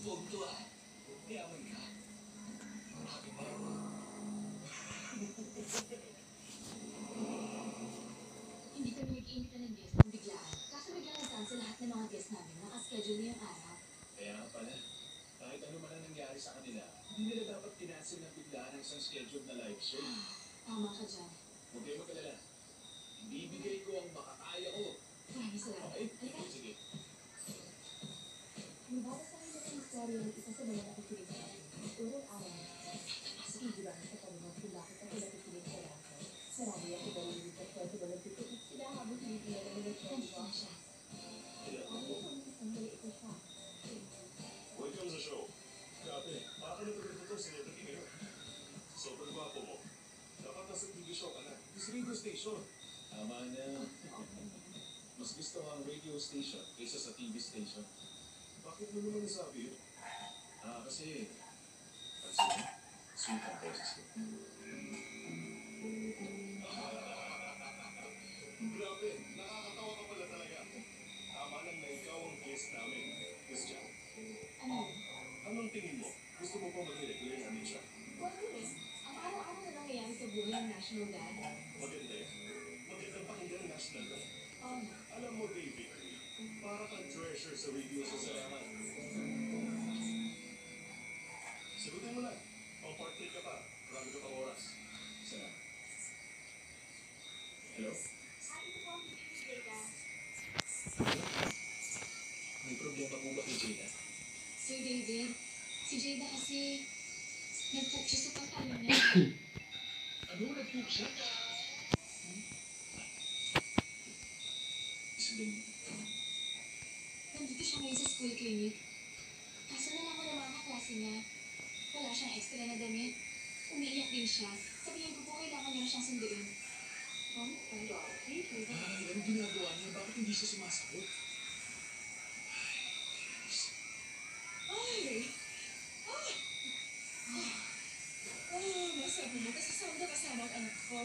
tonto ah. Yaman ka. Bakit ba? Hindi kami nag-iinita ng guest ng biglaan. Kaso biglang nag-cancel lahat ng mga guest namin. Naka-schedule na yung araw. Kaya nga pala, kahit ano man ang nangyari sa kanila, hindi nila dapat kinancel ng biglaan ang isang scheduled na live show. Tama ka dyan. Huwag kayo mag-alala. Ibibigay ko ang makakaya ko. Maraming salamat. Okay? Halika. Sige. Nababasa kayo ng istorya ng isa sa mga nakikinig sa akin. Urong araw. Sige ba sa kanila kung bakit ako nakikinig sa lahat. Marami ako ba yung sa kwento ba nagtitiis sila habang hindi na naman nagkwento siya. Ano kung isang maliit na siya? Welcome sa show. Grabe, baka naman ito celebrity ngayon. Sobrang gwapo mo. Dapat nasa TV show ka na. This radio station. Tama na. Mas gusto ko ang radio station kaysa sa TV station. Bakit mo naman nasabi yun? Kasi sweet ang boses ko. Grabe, nakakatawa ka pala talaga. Tama lang na ikaw ang guest namin. Miss Jack, Ano? anong tingin mo? Gusto mo pa maging regular namin siya? Wala rin. Ang araw-araw na nangyayari sa buhay ng National Dad. Maganda yan. Magandang pakinggan ang national ka. Alam mo, David, para kang treasure sa radio sa salamat. Sagutin mo lang. Pang-portrait ka pa. Marami ka pang oras. Salamat. Hello? Ito po ang pinipigay ka. May problema po ba kay Jada? Sir David, si Jada kasi nag-book siya sa pagkain niya. Ano? Nag-book siya? Sabihin, Nandito siya ngayon sa school clinic. Kaso nalaman ng mga kaklase niya, wala siyang extra na damit. Umiiyak din siya. Sabihin ko po, kailangan niya na siyang sunduin. anong ginagawa niya? Bakit hindi siya sumasagot? Ay! Masabi mo, kasi saan na kasama ang anak ko?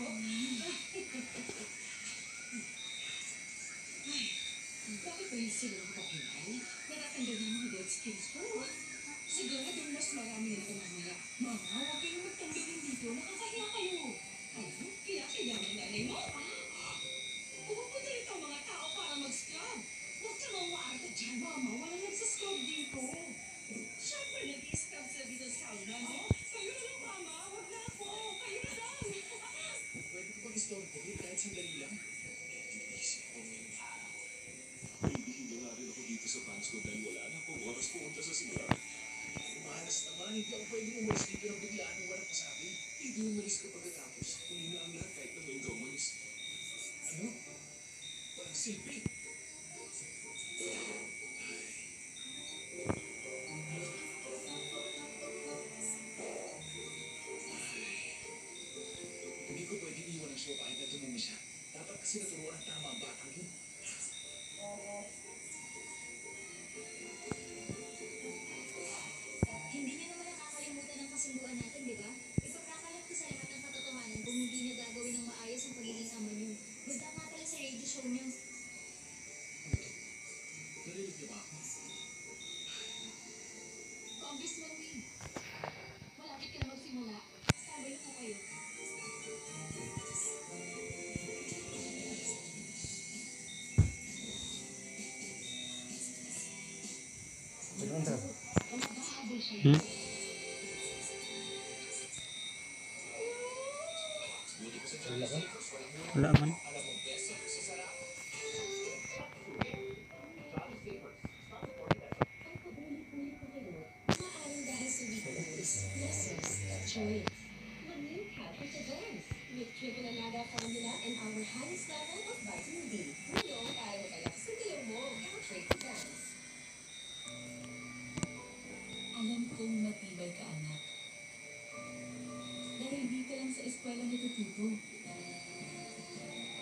Bakit ba yung sila ng kapinay? Natatanda ng mga dead skills ko. Siguro doon mas marami nito mamaya. Mama, huwag kayong magtanggalin dito. Nakakahiya kayo. Ano? Kaya kailangan nanay mo? Pupunta rito ang mga tao para mag-scrub. Huwag ka mawaarta dyan, Mama. Walang nagsascrub dito. Siyempre, nag-i-scrub sa dito sa sauna, no? Kayo na lang, Mama. Huwag na ako. Kayo na lang. Pwede ko bang istorbohin kahit sandali lang? Iisip ko ngayon. Hindi nga rin ako dito sa fans ko dahil wala na akong oras pumunta sa simula. Malas naman, hindi ako pwedeng umalis dito ng biglaan ng walang pasabi. Hindi umalis ka pagkatapos. Huli na ang lahat kahit na ngayon ka umalis. Ano? Walang silbi. Hindi ko pwedeng iwan ang show kahit na dumumi siya. Dapat kasi naturuan ang tama ang batang yun. Hindi niyo naman nakakalimutan ang kasunduan natin, di ba? Ipagkakalat ko sa lahat ng katotohanan kung hindi niya gagawin ng maayos ang pagiging ama niyo. Bunda nga pala sa radio show niyo. Narinig niyo ba ako? Congressman Win, malapit ka na magsimula. Sabay na po kayo. Mabahabol siya. Buti ko sa Translators, walang muna. Wala man. Alam mo, best sa sarap. Ang paulit-ulit ko kayo, maaaring dahil sa weakness, losses, choice. Mag-new Happy to Dance with Triple Anada formula and our highest level of vitamin D. Ngayong araw kaya sa galaw mo, Triple to Dance. Alam kong matibay ka, anak. Dahil di ka lang sa eskwela natututo.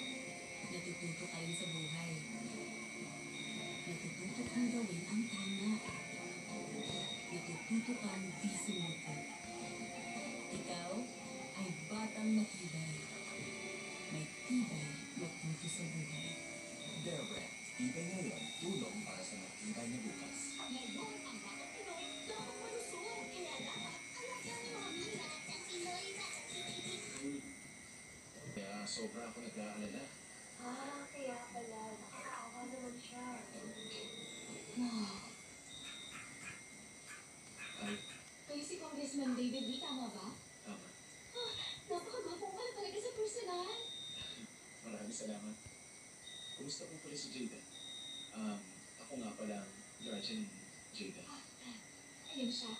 si Jada. Ako nga pala ang guardian ni Jada. Ayun siya.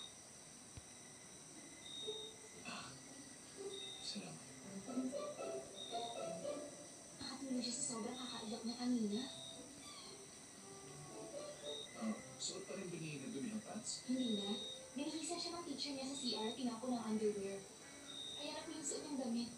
Salamat. Nakatulog siya sa sobrang kakaiyak niya kanina. Suot pa rin ba ni Nadumi ang pants? Hindi na. Binihisa siya ng teacher niya sa CR, tinapon ng underwear. Kaya na po yung suot ng damit.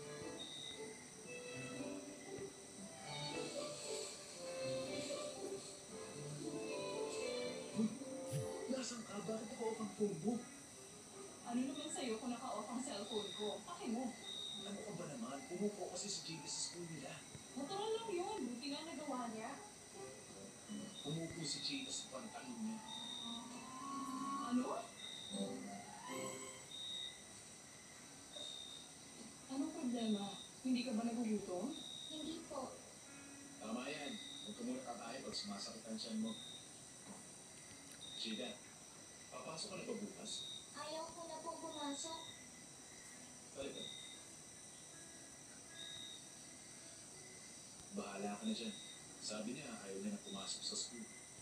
Nasaan ka? Bakit ako ang phone mo? Ano naman sa'yo kung naka-off ang cellphone ko? Paki mo. Ano ka ba naman? Pumupo kasi si Jada sa school nila. Natural lang yun. Buti nga nagawa niya. Pumupo si Jada sa pantalon niya. Ano? Anong problema? Hindi ka ba nagugutom? Hindi po. Tama yan. Huwag ka muna kakain pag sumasakit ang tiyan mo. Jada, papasok ka na ba bukas? Ayaw ko na po pumasok. Talaga? Bahala ka na dyan. Sabi niya, ayaw niya na pumasok sa school.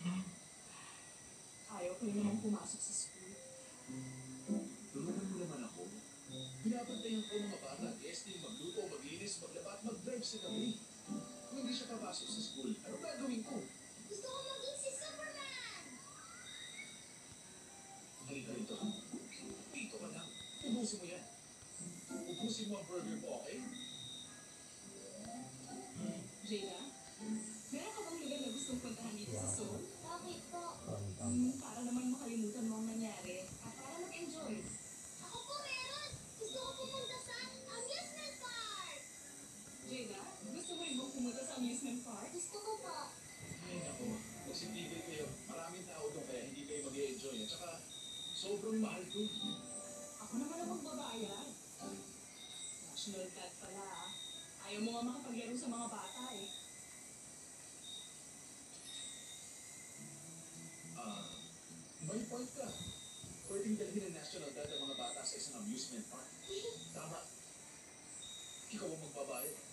Ayaw ko naman pumasok sa school. Tulungan mo naman ako. Binabantayan ko ng mga bata, guesting, magluto, maglinis, maglaba at mag-drive sa gabi. Kung hindi siya papasok sa school, ano gagawin ko? Gusto ko maging si Superman! Halika rito. Dito ka lang. Ubusin mo yan. Ubusin mo ang burger mo, okay? Jada, meron ka bang lugar na gustong puntahan dito sa Seoul? Bakit po? Para naman makalimutan mo ang nangyari at para mag-enjoy. Ako po meron! Gusto ko pumunta sa amusement park! Jada, gusto mo rin bang pumunta sa amusement park? Gusto ko po. Ay, naku. Magsitigil kayo. Maraming tao doon kaya hindi kayo mag-i-enjoy. At saka, sobrang mahal doon. Ako naman ang magbabayad. National cat pala ah. Ayaw mo nga makapaglaro sa mga bata eh. May point ka. Pwedeng dalhin ng National Guard ang mga bata sa isang amusement park. Tama. Ikaw ang magbabayad.